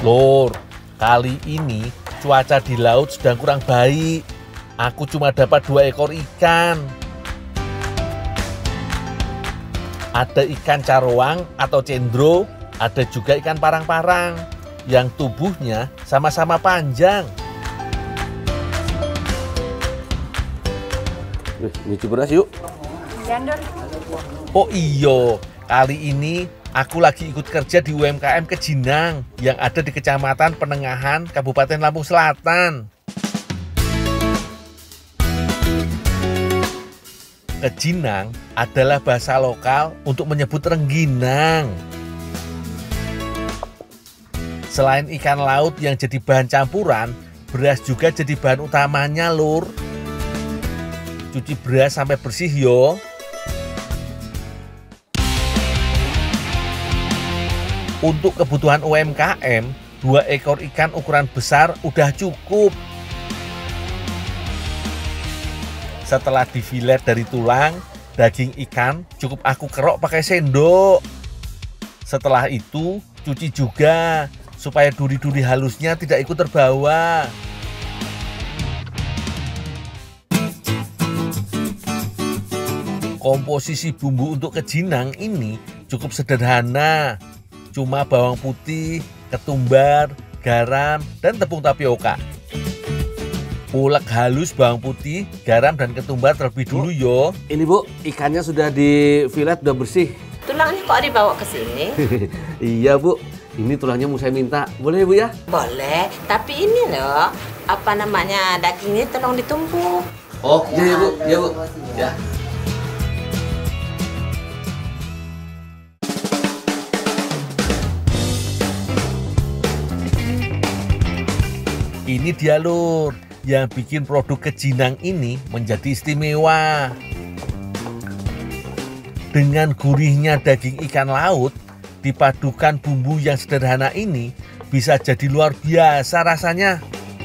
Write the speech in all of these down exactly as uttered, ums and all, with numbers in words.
Lur, kali ini cuaca di laut sedang kurang baik. Aku cuma dapat dua ekor ikan. Ada ikan caroang atau cendro, ada juga ikan parang-parang yang tubuhnya sama-sama panjang. Nyuci beras yuk. Oh iyo, kali ini aku lagi ikut kerja di U M K M Kejinang yang ada di Kecamatan Penengahan, Kabupaten Lampung Selatan. Kejinang adalah bahasa lokal untuk menyebut rengginang. Selain ikan laut yang jadi bahan campuran, beras juga jadi bahan utamanya, Lur. Cuci beras sampai bersih yo. Untuk kebutuhan U M K M, dua ekor ikan ukuran besar udah cukup. Setelah difilet dari tulang, daging ikan cukup aku kerok pakai sendok. Setelah itu, cuci juga supaya duri-duri halusnya tidak ikut terbawa. Komposisi bumbu untuk kejinang ini cukup sederhana. Cuma bawang putih, ketumbar, garam, dan tepung tapioka. Ulek halus bawang putih, garam, dan ketumbar terlebih dulu yo. Ini Bu, ikannya sudah di filet, udah bersih. Tulangnya kok dibawa ke sini? Iya Bu, ini tulangnya mau saya minta. Boleh Bu ya? Boleh, tapi ini loh, apa namanya, dagingnya tolong ditumpuk. Oh iya ya Bu, iya Bu. Ya. Ini dia Lur, yang bikin produk Kejinang ini menjadi istimewa. Dengan gurihnya daging ikan laut, dipadukan bumbu yang sederhana ini, bisa jadi luar biasa rasanya.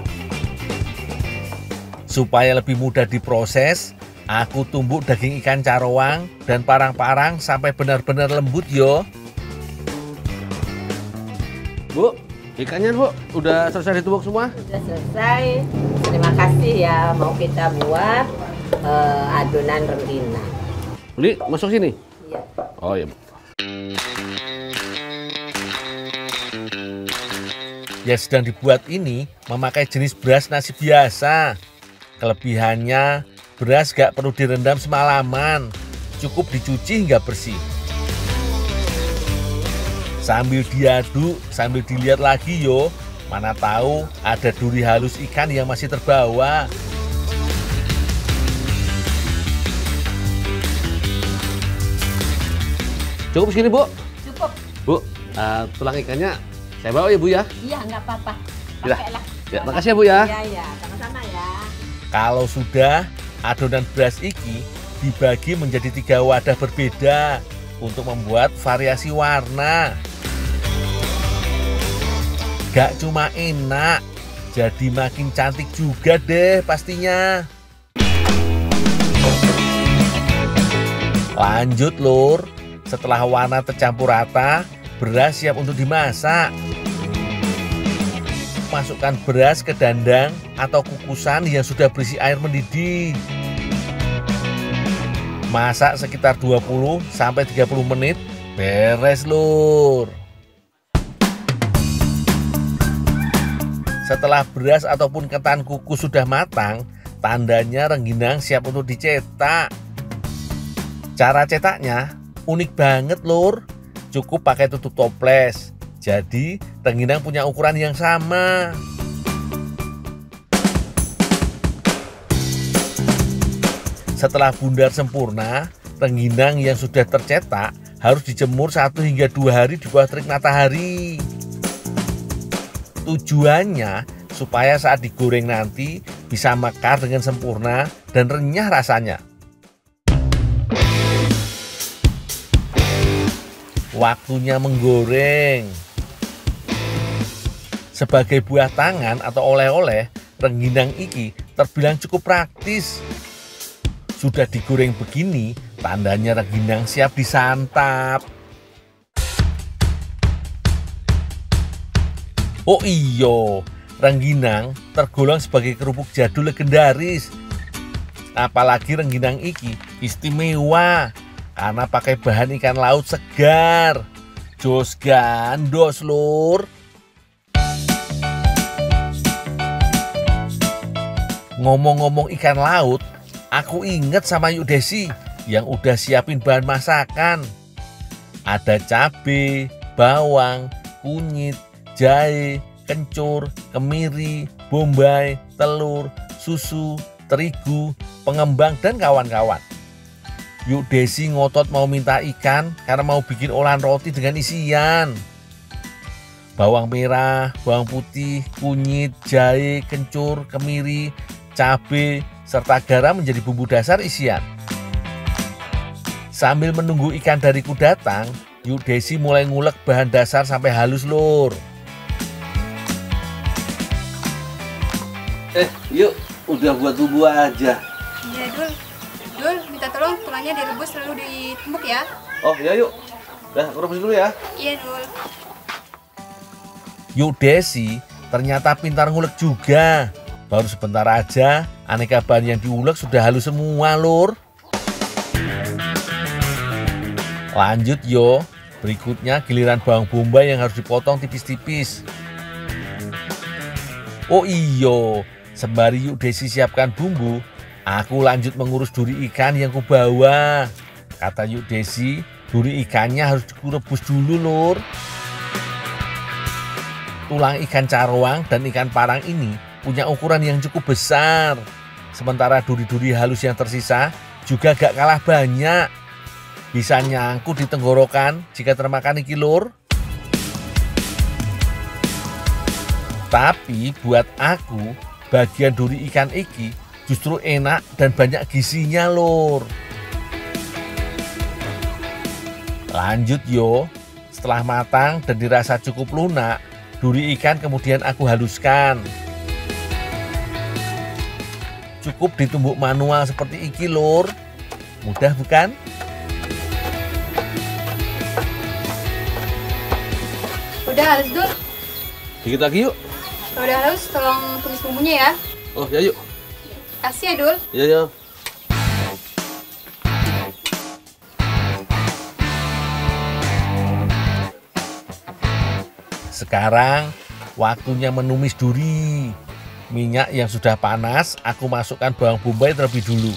Supaya lebih mudah diproses, aku tumbuk daging ikan caroang dan parang-parang sampai benar-benar lembut yo. Bu, ikannya Bu, udah selesai ditumbuk semua? Sudah selesai. Terima kasih ya, mau kita buat uh, adonan rengginang. Li, masuk sini? Iya. Oh iya Bu. Yang sedang dibuat ini memakai jenis beras nasi biasa. Kelebihannya, beras gak perlu direndam semalaman, cukup dicuci hingga bersih. Sambil diaduk, sambil dilihat lagi yo, mana tahu ada duri halus ikan yang masih terbawa. Cukup segini Bu? Cukup. Bu, uh, tulang ikannya saya bawa ya Bu ya? Iya, nggak apa-apa. Ya. Pakailah. Ya, makasih ya Bu ya. Iya, iya, sama-sama ya. Kalau sudah, adonan beras iki dibagi menjadi tiga wadah berbeda untuk membuat variasi warna. Gak cuma enak, jadi makin cantik juga deh pastinya. Lanjut Lur, setelah warna tercampur rata, beras siap untuk dimasak. Masukkan beras ke dandang atau kukusan yang sudah berisi air mendidih. Masak sekitar dua puluh sampai tiga puluh menit, beres Lur. Setelah beras ataupun ketan kukus sudah matang, tandanya rengginang siap untuk dicetak. Cara cetaknya unik banget Lur, cukup pakai tutup toples. Jadi rengginang punya ukuran yang sama. Setelah bundar sempurna, rengginang yang sudah tercetak harus dijemur satu hingga dua hari di bawah terik matahari. Tujuannya supaya saat digoreng nanti bisa mekar dengan sempurna dan renyah rasanya. Waktunya menggoreng. Sebagai buah tangan atau oleh-oleh, rengginang iki terbilang cukup praktis. Sudah digoreng begini, tandanya rengginang siap disantap. Oh iyo, rengginang tergolong sebagai kerupuk jadul legendaris. Apalagi rengginang iki istimewa karena pakai bahan ikan laut segar. Jos gandos lur. Ngomong-ngomong ikan laut, aku inget sama Yuk Desi yang udah siapin bahan masakan. Ada cabai, bawang, kunyit, jahe, kencur, kemiri, bombay, telur, susu, terigu, pengembang, dan kawan-kawan. Yuk Desi ngotot mau minta ikan karena mau bikin olahan roti dengan isian. Bawang merah, bawang putih, kunyit, jahe, kencur, kemiri, cabai, serta garam menjadi bumbu dasar isian. Sambil menunggu ikan dariku datang, Yuk Desi mulai ngulek bahan dasar sampai halus lur. Eh, yuk, udah buat bumbu aja. Iya, Dul. Dul, minta tolong tulangnya direbus lalu ditumbuk ya. Oh, ya yuk. Udah, aku rebus dulu ya. Iya, Dul. Yuk Desi ternyata pintar ngulek juga. Baru sebentar aja, aneka bahan yang diulek sudah halus semua lur. Lanjut yo, berikutnya giliran bawang bombay yang harus dipotong tipis-tipis. Oh iyo, sembari Yuk Desi siapkan bumbu, aku lanjut mengurus duri ikan yang kubawa. Kata Yuk Desi, duri ikannya harus direbus dulu lur. Tulang ikan carwang dan ikan parang ini punya ukuran yang cukup besar. Sementara duri-duri halus yang tersisa juga gak kalah banyak. Bisa nyangkut di tenggorokan jika termakan iki lur. Tapi buat aku, bagian duri ikan iki justru enak dan banyak gizinya lur. Lanjut yo, setelah matang dan dirasa cukup lunak, duri ikan kemudian aku haluskan. Cukup ditumbuk manual seperti iki lur. Mudah bukan? Udah halus, Dul. Dikit lagi yuk. Kalau udah halus, tolong tumis bumbunya ya. Oh, ya yuk. Kasih ya, Dul. Ya, ya. Sekarang waktunya menumis duri. Minyak yang sudah panas, aku masukkan bawang bombay terlebih dulu.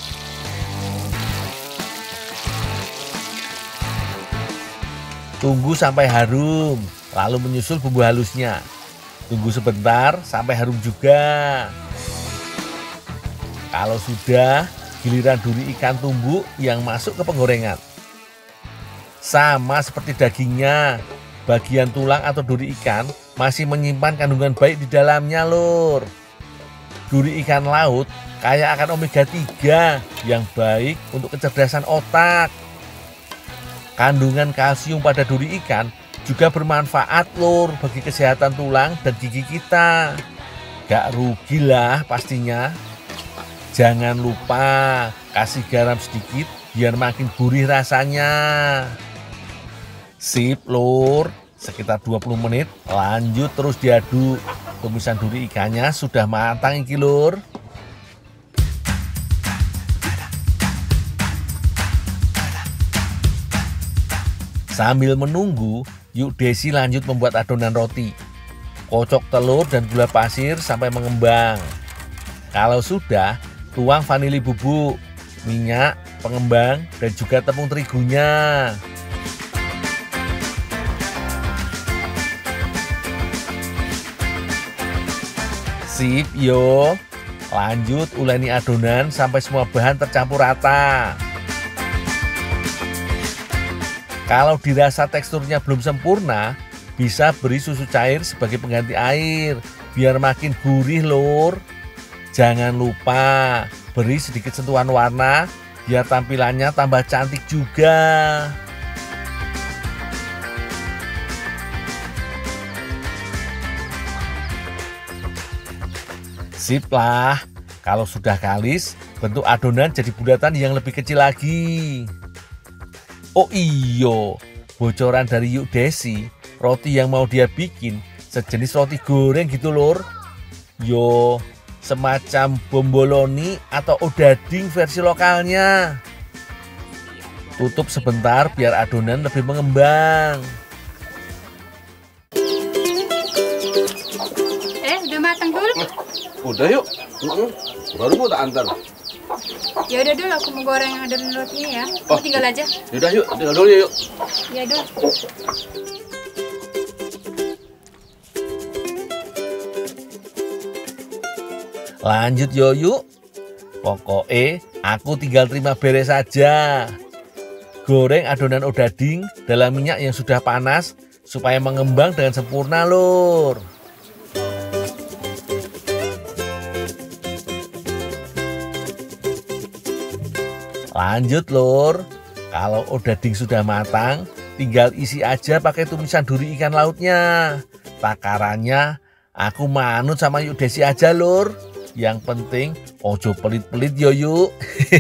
Tunggu sampai harum, lalu menyusul bumbu halusnya. Tunggu sebentar sampai harum juga. Kalau sudah, giliran duri ikan tumbuk yang masuk ke penggorengan. Sama seperti dagingnya, bagian tulang atau duri ikan masih menyimpan kandungan baik di dalamnya lur. Duri ikan laut kaya akan omega tiga yang baik untuk kecerdasan otak. Kandungan kalsium pada duri ikan juga bermanfaat lur bagi kesehatan tulang dan gigi kita. Gak rugi lah pastinya. Jangan lupa kasih garam sedikit biar makin gurih rasanya. Sip lur, sekitar dua puluh menit lanjut terus diaduk. Tumisan duri ikannya sudah matang iki lur. Sambil menunggu, Yuk Desi lanjut membuat adonan roti. Kocok telur dan gula pasir sampai mengembang. Kalau sudah, tuang vanili bubuk, minyak, pengembang, dan juga tepung terigunya. Sip yo. Lanjut uleni adonan sampai semua bahan tercampur rata. Kalau dirasa teksturnya belum sempurna, bisa beri susu cair sebagai pengganti air biar makin gurih lur. Jangan lupa beri sedikit sentuhan warna biar tampilannya tambah cantik juga. Sip lah, kalau sudah kalis, bentuk adonan jadi bulatan yang lebih kecil lagi. Oh iyo, bocoran dari Yuk Desi, roti yang mau dia bikin sejenis roti goreng gitu lur. Yo semacam bomboloni atau odading versi lokalnya. Tutup sebentar biar adonan lebih mengembang. Eh, udah matang dulu. Udah yuk. Baru mau tak antar. Ya udah dulu, aku mau goreng adonan rotinya ya. Aku Oh. tinggal aja. Yaudah yuk, tinggal dulu yuk. Ya dulu. Lanjut yo yuk. Pokoknya aku tinggal terima beres saja. Goreng adonan odading dalam minyak yang sudah panas supaya mengembang dengan sempurna lur. Lanjut lur. Kalau odading sudah matang, tinggal isi aja pakai tumisan duri ikan lautnya. Takarannya aku manut sama Yuk Desi aja lur. Yang penting ojo pelit-pelit yo yuk.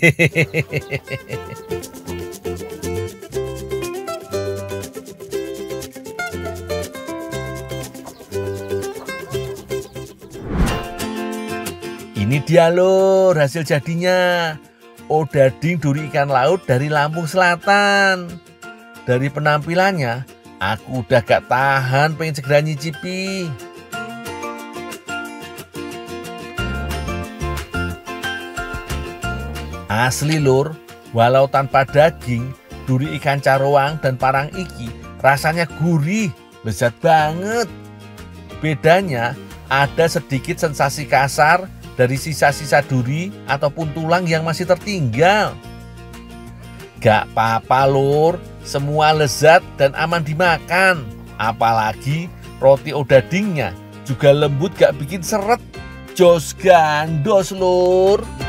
Ini dia lur hasil jadinya. Odading duri ikan laut dari Lampung Selatan. Dari penampilannya aku udah gak tahan pengen segera nyicipi. Asli lur, walau tanpa daging, duri ikan caroang dan parang iki rasanya gurih, lezat banget. Bedanya ada sedikit sensasi kasar dari sisa-sisa duri ataupun tulang yang masih tertinggal. Gak apa-apa lur, semua lezat dan aman dimakan. Apalagi roti odadingnya juga lembut gak bikin seret. Jos gandos lur.